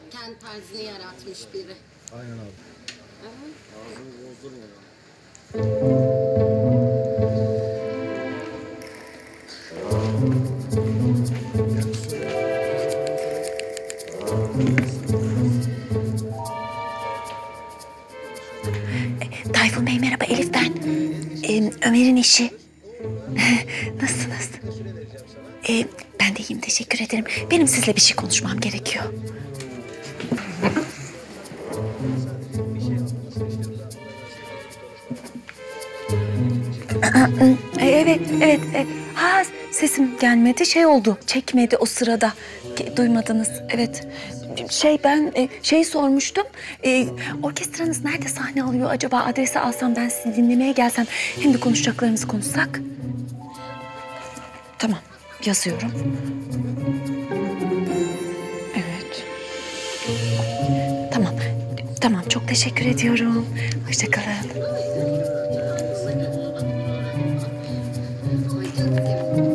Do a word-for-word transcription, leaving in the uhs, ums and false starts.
kendi tarzını yaratmış biri. Aynen abi. Evet. Ağzını bozdurma ya. Tayfun Bey merhaba, Elif ben. Ee, Ömer'in eşi. Nasılsınız? Ee, ben de iyiyim, teşekkür ederim. Benim sizle bir şey konuşmam gerekiyor. Ee, evet, evet. E, ha sesim gelmedi, şey oldu, çekmedi o sırada. Ge- Duymadınız, evet. Şey ben e, şey sormuştum. E, orkestranız nerede sahne alıyor acaba? Adresi alsam ben sizi dinlemeye gelsem. Hem de konuşacaklarımızı konuşsak. Tamam, yazıyorum. Evet. Tamam, tamam. Çok teşekkür ediyorum. Hoşça kalın. Ay, çok sevindim.